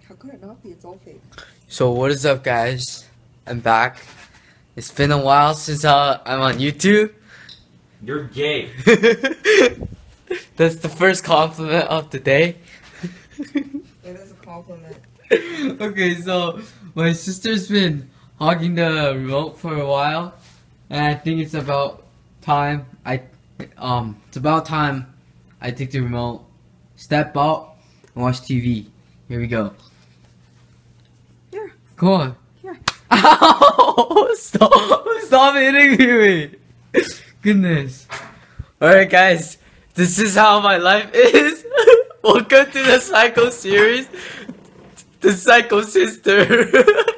How could it not be? It's all fake. So what is up, guys? I'm back. It's been a while since I'm on YouTube. You're gay. That's the first compliment of the day. It is a compliment. Okay, so my sister's been hogging the remote for a while, and I think it's about time I take the remote, step out, and watch TV. Here we go. Here. Come on. Here. Ow! Stop hitting me! Goodness. Alright, guys. This is how my life is. Welcome to the Psycho series. The Psycho Sister.